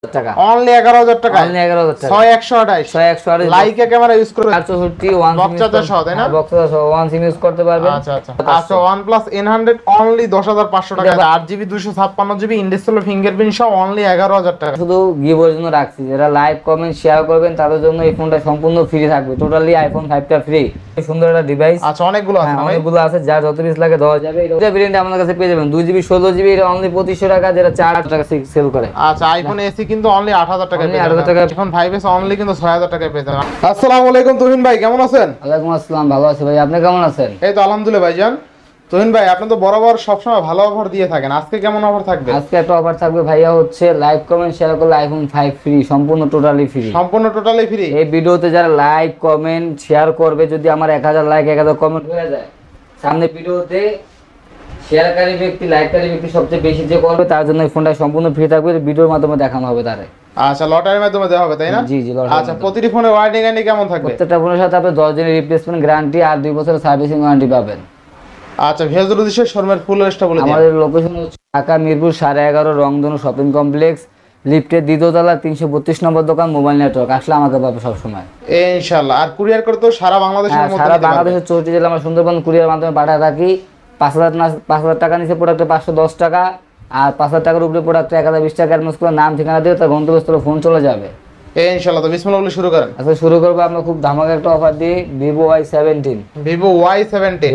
টাকা অনলি 11000 টাকা অনলি 11000 টাকা 6128 লাইকা ক্যামেরা ইউজ করে 464 ওয়ান বক্স চার্জার সহ তাই না? বক্স চার্জার সহ ওয়ান সিম ইউজ করতে পারবেন। আচ্ছা আচ্ছা OnePlus N100 অনলি 10500 টাকা 8GB 256GB in display fingerprint সহ অনলি 11000 টাকা। শুধু গিভের জন্য রাখছি, যারা লাইভ কমেন্ট শেয়ার করবেন তাদের জন্য এই ফোনটা সম্পূর্ণ ফ্রি থাকবে, টোটালি আইফোন 5 টা ফ্রি। সুন্দর একটা ডিভাইস। আচ্ছা অনেকগুলো আছে, অনেকগুলো আছে, যার যত পিস লাগে দেওয়া যাবে। এটা ভেরিয়েন্ট আমাদের কাছে পেয়ে যাবেন 2GB 16GB, এটা অনলি 2500 টাকা, যেটা 4000 টাকা সেল করে। আচ্ছা আইফোন এসি কিন্তু অনলি 8000 টাকায় পেয়ে যাবেন। আইফোন 5s অনলি কিন্তু 6000 টাকায় পেয়ে যাবেন। আসসালামু আলাইকুম তুহিন ভাই, কেমন আছেন? ওয়ালাইকুম আসসালাম, ভালো আছি ভাই, আপনি কেমন আছেন? এই তো আলহামদুলিল্লাহ ভাইজান। তুহিন ভাই, আপনি তো বরাবর সবসময় ভালো অফার দিয়ে থাকেন, আজকে কেমন অফার থাকবে? আজকে একটা অফার থাকবে ভাইয়া, হচ্ছে লাইভ কমেন্ট শেয়ার করলে আইফোন 5 ফ্রি, সম্পূর্ণ টোটালি ফ্রি। সম্পূর্ণ টোটালি ফ্রি। এই ভিডিওতে যারা লাইক কমেন্ট শেয়ার করবে, যদি আমার 1000 লাইক 1000 কমেন্ট হয়ে যায়, সামনে ভিডিওতে শেয়ারকারী ব্যক্তি লাইককারী ব্যক্তি সবচেয়ে বেশি যে করবে তার জন্য এই ফোনটা সম্পূর্ণ ফ্রি থাকবে, ভিডিওর মাধ্যমে দেখানো হবে তারে। আচ্ছা লটারির মাধ্যমে দেওয়া হবে তাই না? জি জি লটারি। আচ্ছা প্রতিটি ফোনের ওয়ারেন্টি গ্যারান্টি কেমন থাকবে? প্রত্যেকটা ফোনের সাথে আপনি 10 দিনের রিপ্লেসমেন্ট গ্যারান্টি আর 2 বছরের সার্ভিসিং ওয়ারেন্টি পাবেন। আচ্ছা ভেজুর উদ্দেশ্যে শোরুমের ফুল অ্যাড্রেসটা বলে দিন। আমাদের লোকেশন হচ্ছে ঢাকা মিরপুর 11.5 রংধনু শপিং কমপ্লেক্স, লিফটের দ্বিতীয় তলা 332 নম্বর দোকান, মোবাইল নেটওয়ার্ক। আসলে আমাকে পাবে সব সময় ইনশাআল্লাহ। আর কুরিয়ার করে তো সারা বাংলাদেশের মধ্যে সারা বাংলাদেশের 64 জেলা আমরা সুন্দরবন কুরিয়ার মাধ্যমে পাঠায় থাকি। 5000 টাকা নিচে প্রোডাক্টে 510 টাকা, আর 5000 টাকার উপরে প্রোডাক্টে 1020 টাকা অ্যাডভান্স করে নাম ঠিকানা দিয়ে তার গন্তব্যস্থলে ফোন চলে যাবে। ইনশাআল্লাহ। তো বিসমিল্লাহ বলে শুরু করেন। আচ্ছা শুরু করবো আমরা খুব ধামাকা একটা অফার দিয়ে Vivo Y70। Vivo Y70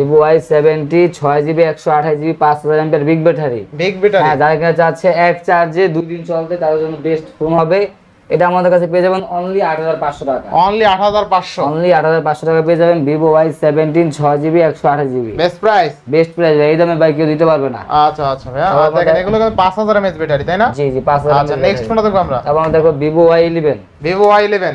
6GB 128GB 5000 mAh big battery. হ্যাঁ, যারা কিনা চাচ্ছে এক চার্জে 2 দিন চলতে, তাদের জন্য বেস্ট ফোন হবে এটা। আমাদের কাছে পেয়ে যাবেন অনলি 8500 টাকা। অনলি 8500। অনলি 8500 টাকা পেয়ে যাবেন Vivo Y70 6GB 128GB। Best price. Best price, এই দামে ভাই কেউ দিতে পারবে না। আচ্ছা আচ্ছা ভাই, দেখেন এগুলো কিন্তু 5000 mAh ব্যাটারি তাই না? জি জি 5000। আচ্ছা নেক্সট কোনটা দেখব আমরা? তারপর আমরা দেখো Vivo Y11। Vivo Y11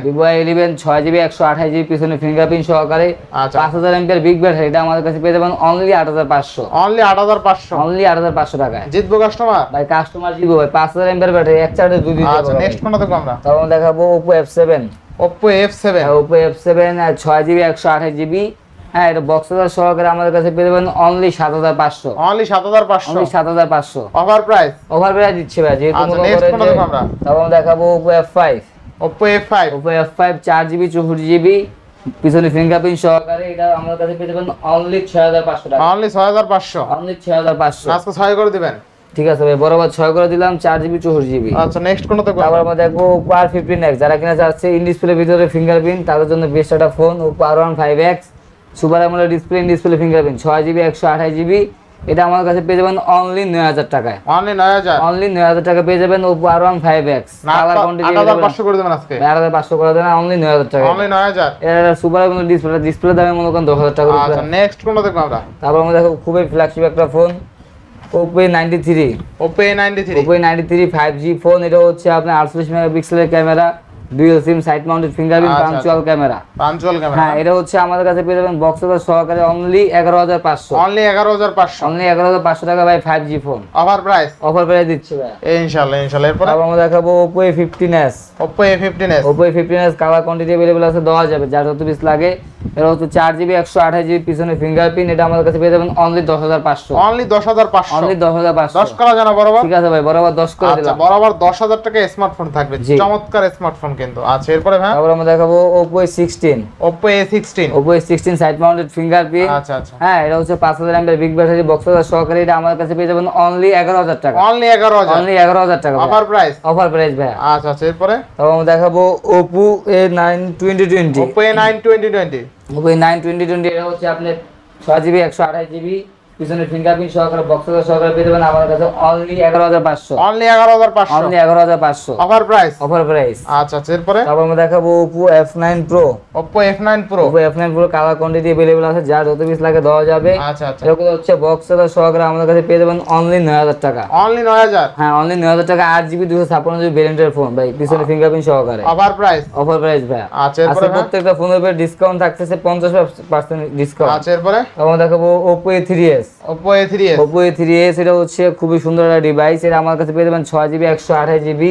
6GB 128GB পিছনে ফিঙ্গারপ্রিন্ট সহকারে, আচ্ছা 5000 mAh বিগ ব্যাটারি। এটা আমাদের কাছে পেয়ে যাবেন অনলি 8500। অনলি 8500। অনলি 8500 টাকায় জিতবো কাস্টমার ভাই, কাস্টমার জিতবো ভাই। 5000 mAh ব্যাটারি এক চার্জে 2 দিন। আচ্ছা নেক্সট কোনটা দেখব আমরা? তারপর দেখাবো Oppo F7। Oppo F7 Oppo F7 6GB 128GB। হ্যাঁ, এটা বক্সের সহকারে আমাদের কাছে পেয়ে যাবেন only 7500। Only 7500। Only 7500 offer price. Over price দিচ্ছে ভাই, যেহেতু আচ্ছা মনে নেক্সট করেন কোনটা দেখব আমরা? তারপর দেখাবো Oppo F5। Oppo F5 4GB 64GB পিছনে ফিঙ্গারপ্রিন্ট সহকারে, এটা আমাদের কাছে পেয়ে যাবেন অনলি 6500 টাকা। অনলি 6500। অনলি 6500। আজকে 6 করে দিবেন। ঠিক আছে ভাই, বরাবর 6 করে দিলাম, 4GB 64GB। আচ্ছা নেক্সট কোনটা দেখব? তারপর আমরা দেখবো Oppo R15X। যারা কিনা চাচ্ছে ইন ডিসপ্লের ভিতরে ফিঙ্গারপ্রিন্ট, তাদের জন্য বেস্ট একটা phone Oppo R15X super AMOLED display, in display fingerprint 6GB 128GB। এটা আমাদের কাছে পেয়ে যাবেন অনলি 9000 টাকায়। অনলি 9000। অনলি 9000 টাকা পেয়ে যাবেন Oppo R15X। কালার কোয়ান্টিটি 8500 করে দেবেন আজকে। 8500 করে দেন, অনলি 9000 টাকা। অনলি 9000। এটা সুপার অ্যামোলেড ডিসপ্লে দামে মনে করেন 10000 টাকা। আচ্ছা নেক্সট কোনটা দেখব আমরা? তারপর আমরা দেখো খুবই ফ্ল্যাগশিপ একটা phone Oppo A93। Oppo A93 Oppo A93 5G phone. এটা হচ্ছে আপনার 48 মেগাপিক্সেলের camera, dual sim, side mounted fingerprint, punch hole camera. Punch hole camera. হ্যাঁ, এটা হচ্ছে আমাদের কাছে পেয়ে যাবেন বক্সের সহকারে অনলি 11500। অনলি 11500। অনলি 11500 টাকা ভাই 5G phone. Offer price. Offer price দিচ্ছে ভাই ইনশাআল্লাহ ইনশাআল্লাহ। এরপর আমরা দেখাবো Oppo A15s। Oppo A15s Oppo A15s colour quantity available আছে, দেওয়া যাবে যার যত পিস লাগে। এটা হচ্ছে 4GB 128GB পিছনে ফিঙ্গারপ্রিন্ট। এটা আমাদের কাছে পেয়ে যাবেন অনলি 10500। অনলি 10500। অনলি 10500। 10 করা জানা বরাবর। ঠিক আছে ভাই, বরাবর 10 করে দিলাম। আচ্ছা বরাবর 10000 টাকা স্মার্টফোন থাকবে, চমৎকার স্মার্টফোন কিন্তু। আচ্ছা এরপরে ভাই তারপর আমরা দেখাবো Oppo A16। Oppo A16 Oppo A16 side mounted fingerprint. আচ্ছা আচ্ছা হ্যাঁ, এটা হচ্ছে 5000 mAh বিগ ব্যাটারি বক্সের সহকারে। এটা আমাদের কাছে পেয়ে যাবেন অনলি 11000 টাকা। অনলি 11000। অনলি 11000 টাকা অফার প্রাইস। অফার প্রাইস ভাই। আচ্ছা আচ্ছা এরপরে তারপর আমরা দেখাবো Oppo A9 2020। Oppo A9 2020 Oppo A9 2020 এটা হচ্ছে আপনার 6GB 128GB পিছনে ফিঙ্গারপ্রিন্ট সহকারে বক্সের সহকারে পেয়ে যাবেন আমাদের কাছে only 11500। Only 11500। Only 11500 offer price. Offer price. আচ্ছা আচ্ছা এরপরে তারপর আমরা দেখাবো Oppo F9 Pro। Oppo F9 Pro Oppo F9 Pro colour quantity available আছে, যার যত পিস লাগে দেওয়া যাবে। আচ্ছা আচ্ছা এরকম হচ্ছে বক্সের সহকারে আমাদের কাছে পেয়ে যাবেন অনলি 9000 টাকা। অনলি 9000। হ্যাঁ, অনলি 9000 টাকা 8GB 256GB ভেরিয়েন্টের ফোন ভাই, পিছনে ফিঙ্গারপ্রিন্ট সহকারে। Offer price. অফার প্রাইস ভাই। আচ্ছা এরপরে প্রত্যেকটা ফোনের উপরে ডিসকাউন্ট থাকতেছে 50% ডিসকাউন্ট। আচ্ছা এরপরে আমরা দেখাবো Oppo A3s। Oppo A3s Oppo A3s এটা হচ্ছে খুবই সুন্দর একটা ডিভাইস। এটা আমার কাছে পেয়ে যাবেন 6GB 128GB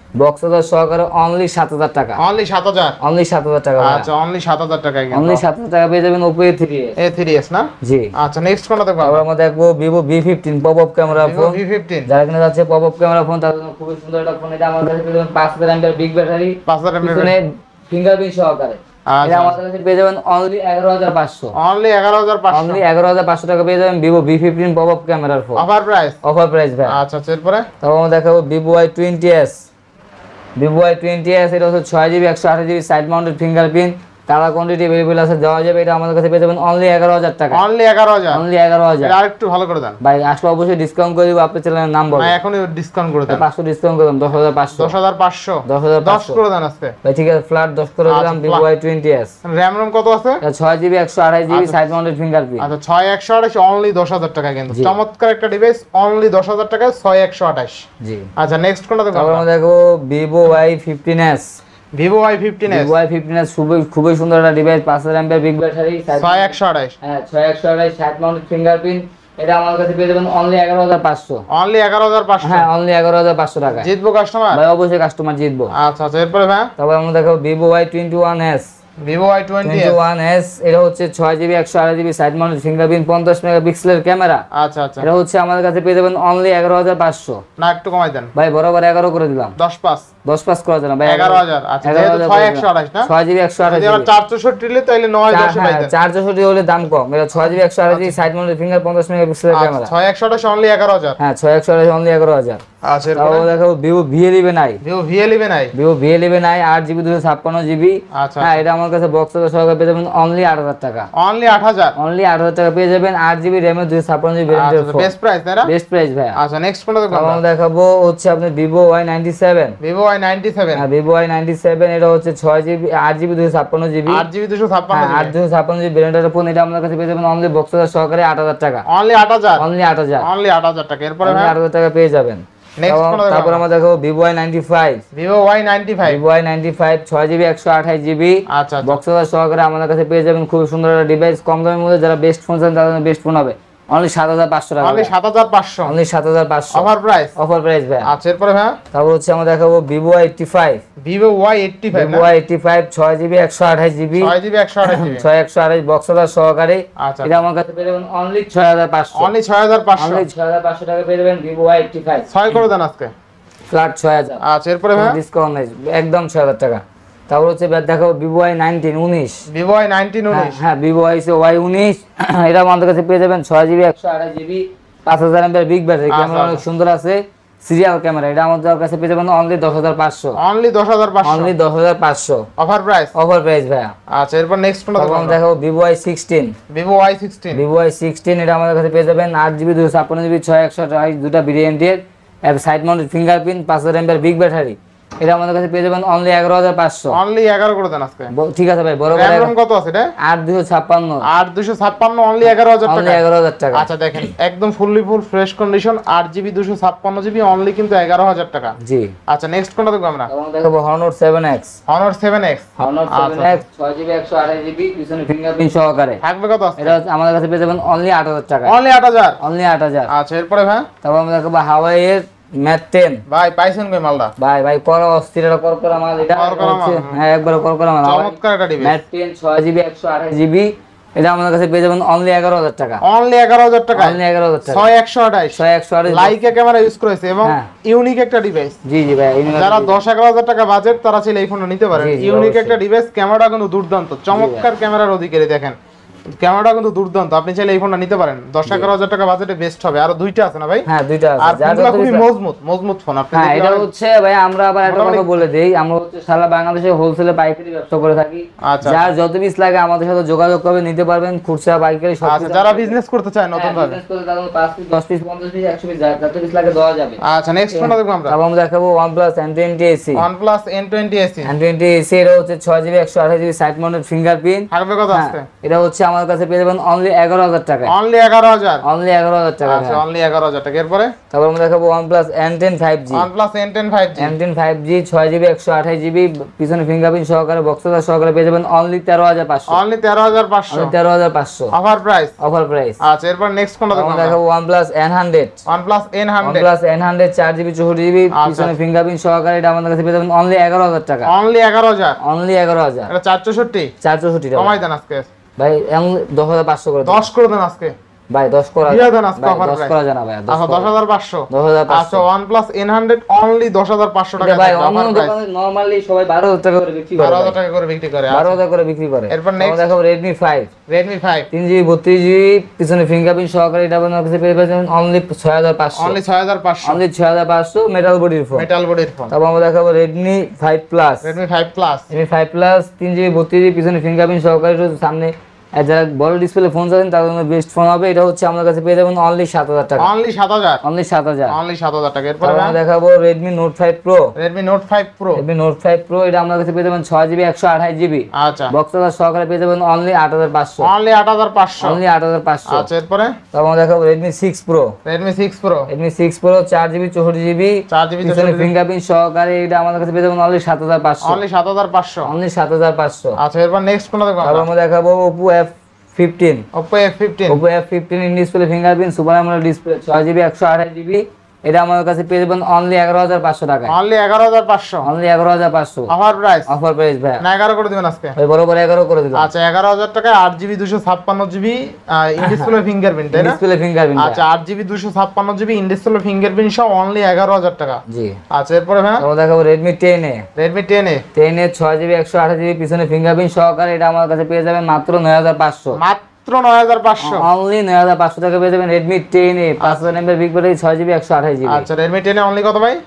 বক্স সহকারে অনলি 7000 টাকা, অনলি 7000, অনলি 7000 টাকা ভাইয়া। আচ্ছা অনলি 7000 টাকায় কিন্তু অনলি 7000 টাকা পেয়ে যাবেন Oppo A3s। A3s না? জি। আচ্ছা নেক্সট কোনটা দেখবো তারপর আমরা দেখবো Vivo V15 pop up camera phone. V15, যারা কিনা যাচ্ছে পপ আপ ক্যামেরা ফোন তাদের জন্য খুবই সুন্দর একটা ফোন। এটা আমার কাছে পেয়ে যাবেন 5000 mAh বিগ ব্যাটারি, 5000 mAh, পিছনে ফিঙ্গারপ্রিন্ট সহকারে। এটা আমাদের কাছে পেয়ে যাবেন অনলি 11500, অনলি 11500, অনলি 11500 টাকা পেয়ে যাবেন Vivo V15 পপ আপ ক্যামেরার phone, offer price. Offer price ভাই। আচ্ছা এরপরে তারপর আমরা দেখাবো Vivo Y20s। Vivo Y20s এটা হচ্ছে 6GB 128GB side mounted fingerprint, colour quantity available আছে, দেওয়া যাবে। এটা আমাদের কাছে পেয়ে যাবেন অনলি 11000 টাকা, অনলি 11000, অনলি 11000। এটা আরেকটু ভালো করে দেন ভাই আসলে অবশ্যই ডিসকাউন্ট করে দিব, আপনার চ্যানেলের নাম বলুন। না এখনই ডিসকাউন্ট করে দেন, 500 ডিসকাউন্ট করলাম, 10500, 10500, 10500 10 করে দেন আজকে ভাই। ঠিক আছে, ফ্ল্যাট 10 করে দিলাম আচ্ছা, Vivo Y20s। র‍্যাম রম কত আছে? এটা 6GB 128GB side mounted fingerprint. আচ্ছা 6128, অনলি 10000 টাকা কিন্তু চমৎকার একটা ডিভাইস, অনলি 10000 টাকায় 6128। জি। আচ্ছা নেক্সট কোনটা দেখব? তারপর আমরা দেখো Vivo Y15s। Vivo Y15s, Vivo Y15s খুবই সুন্দর একটা ডিভাইস, 5000 mAh বিগ ব্যাটারি, 6128, হ্যাঁ 6128 সাইড মাউন্টেড ফিঙ্গারপ্রিন্ট। এটা আমার কাছে পেয়ে যাবেন অনলি 11500, অনলি 11500। হ্যাঁ অনলি 11500 টাকা। জিতবো কাস্টমার? ভাই অবশ্যই কাস্টমার জিতবো। আচ্ছা এরপরে ভাই তারপর আমরা দেখো Vivo Y21s। Vivo Y20s, 21s এটা হচ্ছে 6GB 128GB side mounted fingerprint, 50 মেগাপিক্সেলের ক্যামেরা। আচ্ছা এটা হচ্ছে আমাদের কাছে পেয়ে যাবেন অনলি 11500। না একটু কমাই দেন ভাই বরাবর 11 করে দিলাম, 10 করে দিলাম ভাই, 11000। আচ্ছা যেহেতু 6128 না, 6GB যদি 128GB, আমরা 464 নিলে তাহলে 9 10 পাই দেন। 464 হলে দাম কম। এটা 6GB 128GB side mounted finger, 50 মেগাপিক্সেলের ক্যামেরা। 6128 অনলি 11000। হ্যাঁ 6128 অনলি 11000। আচ্ছা তারপর এরপরে দেখো Vivo V11i। Vivo V11i, Vivo V11i 8GB 256GB। আচ্ছা হ্যাঁ এটা আমার কাছে বক্স সহকারে পেয়ে যাবেন অনলি 8000 টাকা, অনলি 8000। অনলি 8000 টাকা পেয়ে যাবেন 8GB RAM এর 256GB ভেরিয়েন্টের আচ্ছা ফোন। বেস্ট প্রাইস তাই না? বেস্ট প্রাইস ভাই। আচ্ছা নেক্সট কোনটা দেখব? তারপর আমরা দেখাবো হচ্ছে আপনি Vivo Y97। Vivo Y97, হ্যাঁ Vivo Y97 এটা হচ্ছে 6GB 8GB 256GB, 8GB 256 হ্যাঁ জিবি, 8GB ভেরিয়েন্টের ফোন। এটা আমাদের কাছে পেয়ে যাবেন অনলি বক্স সহকারে 8000 টাকা, অনলি 8000, অনলি 8000, অনলি 8000 টাকা। এরপরে অনলি ভাই 8000 টাকা পেয়ে যাবেন। নেক্সট কোনটা দেখব? তারপর আমরা দেখাবো Vivo Y95। Vivo Y95, Vivo Y95 6GB 128GB আচ্ছা বক্স সহকারে আমাদের কাছে পেয়ে যাবেন। খুব সুন্দর একটা ডিভাইস, কম দামের মধ্যে যারা বেস্ট ফোন চান তাদের জন্য বেস্ট ফোন হবে। অনলি 7500 টাকা, only 7500, only 7500 offer price. Offer price ভাই। আচ্ছা এরপরে ভাই তারপর হচ্ছে আমরা দেখাবো Vivo Y85। Vivo Y85 না, Vivo Y85 6GB 128GB 6GB 128GB, 6128 box সহকারে। আচ্ছা এটা আমার কাছে পেয়ে যাবেন অনলি 6500, অনলি 6500, অনলি 6500 টাকা পেয়ে যাবেন Vivo Y85 6 করে দেন আজকে। ফ্ল্যাট 6000, আচ্ছা এরপরে ভাই ডিসকাউন্ট নেই, একদম 6000 টাকা। তারপর হচ্ছে দেখো Vivo Y19 19। Vivo Y19 19, হ্যাঁ Vivo Y19 এটা আমাদের কাছে পেয়ে যাবেন 6GB 128GB 5000 mAh big battery, camera অনেক সুন্দর আছে, সিরিয়াল ক্যামেরা। এটা আমাদের কাছে পেয়ে যাবেন only 10500, only 10500, only 10500 offer price. Offer price ভাইয়া। আচ্ছা এরপর নেক্সট কোনটা তারপর দেখব? আমরা দেখাবো Vivo Y16। Vivo Y16, Vivo Y16 এটা আমাদের কাছে পেয়ে যাবেন 8GB 256GB 6128 দুটা ভেরিয়েন্টের, side mounted fingerprint, 5000 mAh big battery. এটা আমাদের কাছে পেয়ে যাবেন অনলি 11500, অনলি 11 করে দেন আজকে। ঠিক আছে ভাই বড় RAM ROM কত আছে এটা? 8256, 8256, অনলি 11000 অনলি টাকা। 11000 টাকা। আচ্ছা দেখেন একদম fully full fresh condition, 8GB 256GB only কিন্তু 11000 টাকা। জি। আচ্ছা নেক্সট কোনটা দেখব আমরা? এবং দেখাবো Honor 7X। Honor 7X, Honor 7X 6GB 128GB পিছনে ফিঙ্গারপ্রিন্ট সহকারে। থাকবে কত আছে? এটা হচ্ছে আমাদের কাছে পেয়ে যাবেন অনলি 8000 টাকা, অনলি 8000। অনলি 8000। আচ্ছা এরপরে ভাই তারপর আমরা দেখাবো Huawei এর Mate 10। ভাই পাইছেন কই মালটা? ভাই করা অস্থির, এটা করা মাল, এটা করকরা হচ্ছে মাল। হ্যাঁ একবার করা মাল। চমৎকার একটা ডিভাইস, Mate 10 6GB 128GB এটা আমাদের কাছে পেয়ে যাবেন অনলি 11000 টাকা, অনলি 11000 টাকা, অনলি 11000 টাকা, 6128, 6128। লাইকা ক্যামেরা ইউজ করেছে এবং হ্যাঁ। ইউনিক একটা ডিভাইস। জি ভাই যারা 10-11000 টাকা বাজেট তারা চাইলে এই ফোনটা নিতে পারেন। জি, ইউনিক অবশ্যই। একটা ডিভাইস, ক্যামেরাটা কিন্তু দুর্দান্ত, চমৎকার ক্যামেরার অধিকারী। দেখেন ক্যামেরাটা কিন্তু দুর্দান্ত, আপনি চাইলে এই ফোনটা নিতে পারেন। 10-11000 টাকা বাজেটে বেস্ট হবে। আর দুইটা আছে না ভাই? হ্যাঁ দুইটা আর আছে, যার ফোনগুলো যত খুবই বেশি- মজবুত ফোন। আপনি হ্যাঁ দেখলে এটা অনেক- হচ্ছে ভাই আমরা আবার একটা কথা বলে দেই, আমরা হচ্ছে সারা বাংলাদেশে হোলসেলে পাইকারি ব্যবসা করে থাকি। আচ্ছা যার যত পিস লাগে আমাদের সাথে যোগাযোগ করবে, নিতে পারবেন খুচরা পাইকারি সব আচ্ছা যারা বিজনেস করতে চায় নতুন ভাবে। 5 পিস 10 পিস 50 পিস 100 পিস যত পিস লাগে দেওয়া যাবে। আচ্ছা নেক্সট কোনটা দেখব আমরা? তারপর আমরা দেখাবো OnePlus N20 AC। OnePlus N20 AC, N20 AC এটা হচ্ছে 6GB 128GB side mounted fingerprint. থাকবে কত আছে? এটা হচ্ছে আমাদের আমার কাছে পেয়ে যাবেন অনলি 11000 টাকা, অনলি 11000, অনলি 11000 টাকা। আচ্ছা অনলি 11000 টাকা। এরপরে তারপর আমরা দেখাবো OnePlus N10 5G, OnePlus N10 5G, N10 5G 6GB 128GB পিছনে ফিঙ্গারপ্রিন্ট সহকারে বক্সটা সহকারে পেয়ে যাবেন only 13500, only 13500, only 13500 offer price. Offer price. আচ্ছা এরপর নেক্সট কোনটা দেখব আমরা আমরা? দেখাবো OnePlus N100, OnePlus N100, OnePlus N100 4GB 64GB পিছনে ফিঙ্গারপ্রিন্ট সহকারে এটা আমাদের কাছে পেয়ে যাবেন অনলি 11000 টাকা, অনলি 11000, অনলি 11000, এটা 464, 464 টাকা। কমাই দেন আজকে ভাই 10500 করে 10 করে দেন আজকে, ভাই 10 করা দিয়ে দেন আজকে ভাই, অফার 10 প্রাইস। করা জানা ভাই, 10 আচ্ছা 10500, 10500। আচ্ছা OnePlus N100 অনলি 10500 টাকা ভাই থাকবে, অন্য অফার প্রাইস। দোকানে নরমালি সবাই 12000 টাকা করে বিক্রি করে, 12000 টাকা করে বিক্রি করে। 12000 করে বিক্রি করে। এরপর আমরা next? দেখাবো Redmi 5, Redmi 5 3GB 32GB পিছনে ফিঙ্গারপ্রিন্ট সহকারে এটা আপনার কাছে পেয়ে যাবেন অনলি 6500, অনলি 6500, অনলি 6500 মেটাল বডির ফোন। মেটাল বডির ফোন। তারপর আমরা দেখাবো Redmi 5 Plus, Redmi 5 Plus, Redmi 5 Plus 3GB 32GB পিছনে ফিঙ্গারপ্রিন্ট সহকারে একটু সামনে যারা বড় ডিসপ্লে ফোন চাচ্ছেন তাদের জন্য বেস্ট ফোন হবে। এটা হচ্ছে আমাদের কাছে পেয়ে যাবেন অনলি 7000 টাকা, অনলি 7000, অনলি 7000। অনলি 7000 টাকা। এরপর তারপর আমরা দেখাবো Redmi Note 5 Pro, Redmi Note 5 Pro, Redmi Note 5 Pro এটা আমাদের কাছে পেয়ে যাবেন 6GB 128GB আচ্ছা বক্সটা সহকারে পেয়ে যাবেন অনলি 8500, অনলি 8500, অনলি 8500। আচ্ছা এরপরে তারপর আমরা দেখাবো Redmi 6 Pro, Redmi 6 Pro, Redmi 6 Pro 4GB 64GB 4GB পিছনে ফিঙ্গারপ্রিন্ট সহকারে এটা আমাদের কাছে পেয়ে যাবেন অনলি 7500, অনলি 7500, অনলি 7500। আচ্ছা এরপর নেক্সট কোনটা দেখব তারপর আমরা? আমরা দেখাবো Oppo F15, Oppo F15, Oppo F15 in display fingerprint super AMOLED display 6GB 128GB এটা আমাদের কাছে পেয়ে যাবেন অনলি 11500 টাকা, only 11500, only 11500 offer price. Offer price ভাই। না 11 করে দিবেন আজকে? ওই বরাবর 11 করে দিলাম। আচ্ছা 11000 টাকায় 8GB 256GB in display fingerprint, তাই না? ডিসপ্লে ফিঙ্গারপ্রিন্ট আচ্ছা 8GB 256GB in display fingerprint সহ অনলি 11000 টাকা। জি। আচ্ছা এরপরে ভাই আমরা দেখাবো Redmi 10A, Redmi 10A, 10A 6GB 128GB পিছনে ফিঙ্গারপ্রিন্ট সহকারে এটা আমার কাছে পেয়ে যাবেন মাত্র 9500, মাত্র 9500, অনলি 9500 টাকা পেয়ে যাবেন Redmi 10A 5000 mAh big battery 6GB 128GB। আচ্ছা Redmi 10A অনলি কত ভাই?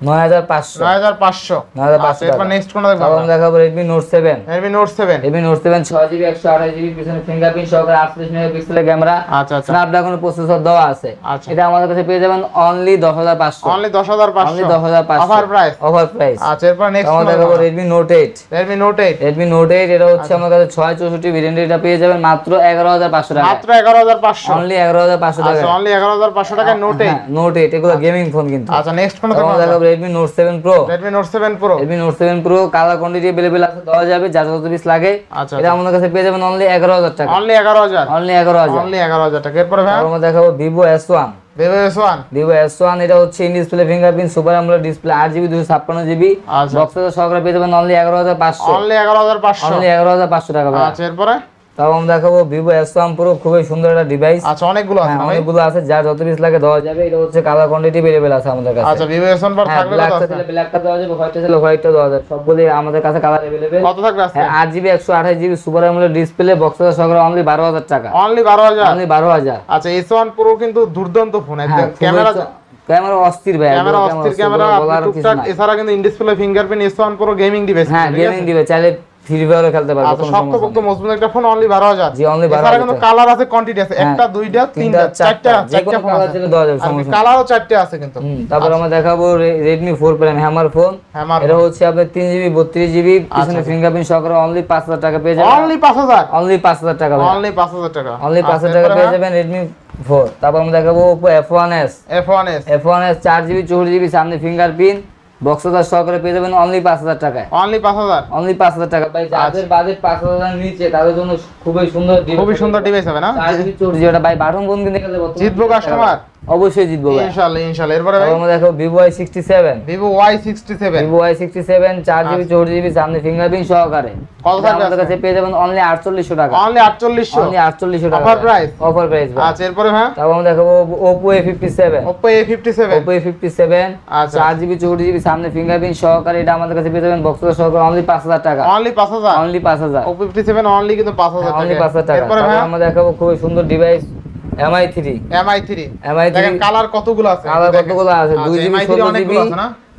9500, 9500, 9500 আচ্ছা এরপর নেক্সট কোনটা দেখব তারপর আমরা? আমরা দেখাবো Redmi Note 7, Redmi Note 7, Redmi Note 7 6GB 128GB পিছনে ফিঙ্গারপ্রিন্ট সহকারে 48 মেগাপিক্সেলের ক্যামেরা, আচ্ছা আচ্ছা স্ন্যাপড্রাগন প্রসেসর দেওয়া আছে। আচ্ছা এটা আমাদের কাছে পেয়ে যাবেন only 10500, only 10500, only 10500 offer price. Offer price. আচ্ছা এরপর নেক্সট আমরা দেখাবো Redmi Note 8, Redmi Note 8, Redmi Note 8 এটা হচ্ছে আমার কাছে 664 ভেরিয়েন্ট এটা পেয়ে যাবেন মাত্র 11500 টাকা, মাত্র 11500, অনলি 11500 টাকা। আচ্ছা অনলি 11500 টাকায় Note 8। হ্যাঁ, Note 8 এগুলো গেমিং ফোন কিন্তু। আচ্ছা নেক্সট কোনটা দেখব আমরা আমরা? দেখাবো Redmi Note 7 Pro, Redmi Note 7 Pro, Redmi Note 7 Pro colour quantity available আছে, দেওয়া যাবে যার যত পিস লাগে। আচ্ছা এটা আমাদের কাছে পেয়ে যাবেন অনলি 11000 টাকা, অনলি 11000, অনলি 11000। অনলি 11000 টাকা। এরপরে ভাই তারপর আমরা দেখাবো Vivo S1, Vivo S1, Vivo S1 এটা হচ্ছে in display fingerprint super AMOLED display 8GB 256GB আচ্ছা বক্সটা সহকারে পেয়ে যাবেন অনলি 11500, অনলি 11500, অনলি 11500 টাকা ভাই। আচ্ছা এরপরে তারপর আমরা দেখাবো Vivo S1 Pro খুবই সুন্দর একটা ডিভাইস। আচ্ছা অনেকগুলো আছে না ভাই? অনেকগুলো আছে যার যত পিস লাগে দেওয়া যাবে। এটা হচ্ছে কালার কোয়ান্টিটি अवेलेबल আছে আমাদের কাছে। আচ্ছা Vivo S1 Pro হ্যাঁ, থাকবে কত ব্ল্যাকটা আছে? দিলে ব্ল্যাকটা দেওয়া যাবে, হোয়াইটটা দিলে হোয়াইটটা দেওয়া যাবে, সবগুলি আমাদের কাছে কালার अवेलेबल। কত থাকবে আজকে? হ্যাঁ 8GB 128GB super AMOLED display বক্সটা সহকারে অনলি 12000 টাকা, অনলি 12000, অনলি 12000। আচ্ছা S1 Pro কিন্তু দুর্দান্ত ফোন একদম, হ্যাঁ ক্যামেরা ক্যামেরা অস্থির ভাই, ক্যামেরা অস্থির ক্যামেরা, বলার কিছু টুকটাক নাই। এছাড়া কিন্তু in display fingerprint S1 Pro gaming device. হ্যাঁ গেমিং দিবে, চাইলে ফ্রি ফায়ারও খেলতে পারবে, আচ্ছা কোনো শক্ত সমস্যা পোক্ত নেই। মজবুত একটা ফোন অনলি 12000। জি অনলি এছাড়া 12000 কিন্তু টাকা। কালার আছে কোয়ান্টিটি আছে, একটা দুইটা তিনটা চারটা যে চারটা কোনো ফোন কালার আছে, থেকে দেওয়া যাবে, সমস্যা নেই। কালারও চারটে আছে কিন্তু। তারপর আমরা দেখাবো Redmi 4 Prime hammer phone. Hammer এটা হচ্ছে আপনার 3GB 32GB পিছনে ফিঙ্গারপ্রিন্ট সহকারে অনলি 5000 টাকা পেয়ে যাবেন, অনলি 5000, অনলি 5000 টাকা ভাই, অনলি 5000 টাকা, অনলি 5000 টাকা পেয়ে যাবেন Redmi 4। তারপর আমরা দেখাবো Oppo F1s, F1s, F1s 4GB 64GB সামনে ফিঙ্গারপ্রিন্ট বক্সটা সহকারে পেয়ে যাবেন অনলি 5000 টাকায়, অনলি 5000, অনলি 5000 টাকা ভাই। যাদের বাজেট 5000 এর নিচে তাদের জন্য খুবই সুন্দর device, খুবই সুন্দর ডিভাইস হবে না? 4GB 64GB এটা ভাই বাটন ফোন কিনতে গেলে বর্তমানে জিতবো কাস্টমার, অবশ্যই জিতবো ভাই। ইনশাআল্লাহ ইনশাআল্লাহ। এরপরে ভাই তারপর আমরা দেখো Vivo Y67, Vivo Y67, Vivo Y67 4GB 64GB সামনে ফিঙ্গারপ্রিন্ট সহকারে কত এটা থাকবে আমাদের কাছে পেয়ে যাবেন অনলি 4800 টাকা, অনলি 4800, অনলি 4800 টাকা অফার প্রাইস, অফার প্রাইস ভাই। আচ্ছা এরপরে ভাই তারপর আমরা দেখাবো Oppo A57, Oppo A57, Oppo A57 আচ্ছা 4GB 64GB সামনে ফিঙ্গারপ্রিন্ট সহকারে এটা আমাদের কাছে পেয়ে যাবেন বক্সটা সহকারে অনলি 5000 টাকা, only 5000, only 5000, Oppo A57 only কিন্তু 5000 অনলি টাকা। 5000 টাকা। এরপরে তারপর ভাই আমরা দেখাবো খুবই সুন্দর ডিভাইস MI3, MI3, MI3 দেখেন কালার কতগুলো আছে, কালার কতগুলো আছে, আচ্ছা, 2GB MI3 16GB অনেকগুলো আছে না?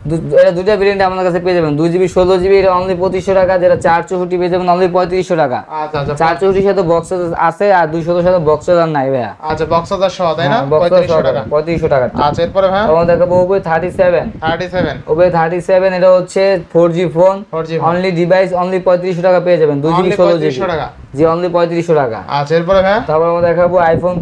এটা দুইটা ভেরিয়েন্ট আমাদের কাছে পেয়ে যাবেন, 2GB 16GB, এটা অনলি 2500 টাকা, যেটা 464 পেয়ে যাবেন অনলি 3500 টাকা। আচ্ছা আচ্ছা 464 সাথে বক্স আছে আর 200 সাথে বক্স আর নাই ভাইয়া। আচ্ছা বক্স হাজার সহ তাই না, বক্স 3500 টাকা। 3500 টাকা। আচ্ছা এরপরে ভাই আমাদের দেখাবো Oppo 37, 37 Oppo 37, এটা হচ্ছে 4G phone, 4G only device only 3500 টাকা পেয়ে যাবেন, 2GB Only 16GB, 3500 টাকা। জি অনলি 3500 টাকা। আচ্ছা এরপরে ভাই তারপর আমরা দেখাবো iPhone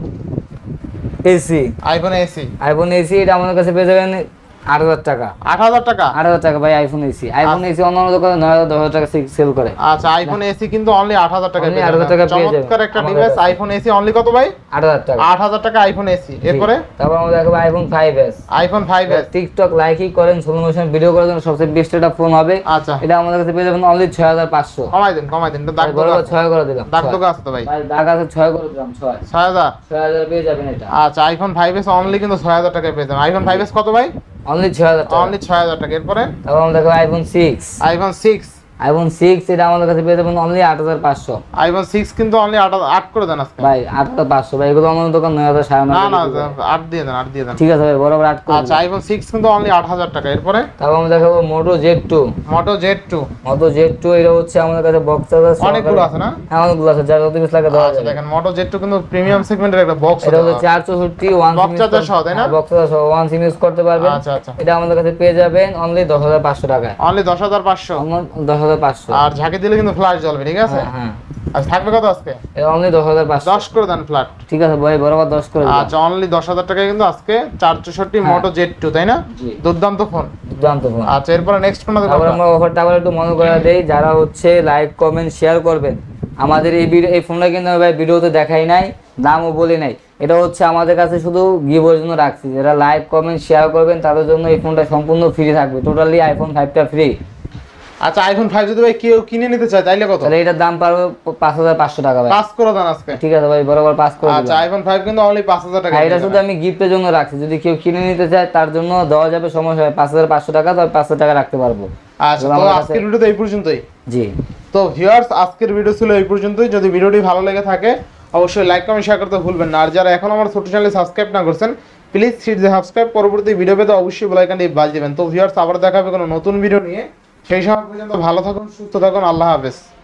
SE, iPhone SE iPhone SE, এটা আমাদের কাছে পেয়ে যাবেন 8000 টাকা। 8000 টাকা। 8000 টাকা ভাই আইফোন এসি। আইফোন এসি অন্যান্য দোকানে 9000 10000 টাকা সেল করে। আচ্ছা আইফোন এসি কিন্তু অনলি 8000 টাকা Only পেয়ে 8000 টাকা পেয়ে যাবেন। চমৎকার একটা আমাদের ডিভাইস কাছে। আইফোন এসি অনলি কত ভাই? 8000 টাকা। 8000 টাকা আইফোন এসি। এরপরে তারপর আমরা দেখাবো iPhone 5s, iPhone 5s। TikTok লাইকই করেন, স্লো মোশন ভিডিও করার জন্য সবচেয়ে বেস্ট একটা ফোন হবে। আচ্ছা এটা আমাদের কাছে পেয়ে যাবেন অনলি 6500। কমাই দেন এটা দাগ বড় দোকা 6 করে দিলাম। দাগ দোকা আছে তো ভাই। ভাই দাগ আছে 6 করে দিলাম, 6 6000। 6000 পেয়ে যাবেন এটা। আচ্ছা আইফোন 5s অনলি কিন্তু 6000 টাকায় পেয়ে যাবেন। আইফোন 5s কত ভাই? অনলি 6000 টাকা। অনলি 6000 টাকা। এরপরে তারপর আমরা দেখাবো আইফোন 6, আইফোন 6, আইফোন 6, এটা আমাদের কাছে পেয়ে যাবেন অনলি 8500। আইফোন 6 কিন্তু অনলি 8 করে দেন আজকে। ভাই 8500 ভাই, এগুলো আমাদের দোকান 9000 না 9500। 8 দিয়ে দেন। ঠিক আছে ভাই, বরাবর 8 করে আচ্ছা আইফোন 6 কিন্তু অনলি 8000 টাকা। এরপরে তারপর আমরা দেখাবো মোটো Z2, মোটো Z2 মোটো Z2, এটা হচ্ছে আমাদের কাছে বক্স আছে অনেকগুলো আছে না? হ্যাঁ অনেকগুলো আছে, যার যত পিস লাগে দেওয়া আচ্ছা যাবে। দেখেন মোটো Z2 কিন্তু প্রিমিয়াম সেগমেন্টের একটা বক্স এটা হচ্ছে 464 ওয়ান Box charger সহ, তাই না? বক্স চার্জার সহ ওয়ান সিম ইউজ করতে পারবেন। আচ্ছা আচ্ছা এটা আমাদের কাছে পেয়ে যাবেন অনলি 10500 টাকায়, অনলি 10500। 10500। আর ঝাঁকি দিলে কিন্তু ফ্ল্যাশ জ্বলবে, ঠিক আছে? হ্যাঁ হ্যাঁ, আচ্ছা থাকবে কত আজকে? এটা অনলি 10500। 10 করে দেন ফ্ল্যাট। ঠিক আছে ভাই, বরাবর 10 করে দিলাম। আচ্ছা অনলি 10000 টাকায় কিন্তু আজকে 464 মোটো Z2 তাই না? জি। দুর্দান্ত ফোন। দুর্দান্ত ফোন। আচ্ছা এরপরে নেক্সট কোনটা তারপর দেখব? আমরা অফারটা আবার একটু মনে করে দেই, যারা হচ্ছে লাইক কমেন্ট শেয়ার করবেন আমাদের এই ফোনটা কিন্তু আমি ভাই ভিডিওতে দেখাই নাই, দামও বলি নাই, এটা হচ্ছে আমাদের কাছে শুধু গিভের জন্য রাখছি। যারা লাইক কমেন্ট শেয়ার করবেন তাদের জন্য এই ফোনটা সম্পূর্ণ ফ্রি থাকবে, টোটালি আইফোন 5টা ফ্রি। আচ্ছা আইফোন 5 যদি ভাই কেউ কিনে নিতে চায় তাইলে কত? তাহলে এটার দাম পারবে 5500 টাকা ভাই। পাস করে দেন আজকে। ঠিক আছে ভাই, বরাবর পাস করে আচ্ছা দিলাম। আইফন 5 কিন্তু অনলি 5000 টাকা। আর এটা শুধু আমি গিফটের জন্য রাখছি, যদি কেউ কিনে নিতে চায় তার জন্য দেওয়া যাবে, সমস্যা হয় 5500 টাকা, তবে 500 টাকা রাখতে পারবো। আচ্ছা তো আজকের ভিডিও তো এই পর্যন্তই। জি, তো ভিউয়ার্স আজকের ভিডিও ছিল এই পর্যন্তই। যদি ভিডিওটি ভালো লেগে থাকে অবশ্যই লাইক কমেন্ট শেয়ার করতে ভুলবেন না। আর যারা এখন আমার ছোট চ্যানেলে সাবস্ক্রাইব না করছেন প্লিজ হিট দ্য সাবস্ক্রাইব, পরবর্তী ভিডিও পেতে অবশ্যই বেল আইকনটি বাজিয়ে দিবেন। তো ভিউয়ার্স আবার দেখা হবে কোনো নতুন ভিডিও নিয়ে, সেই সময় পর্যন্ত ভালো থাকুন, সুস্থ থাকুন, আল্লাহ হাফেজ।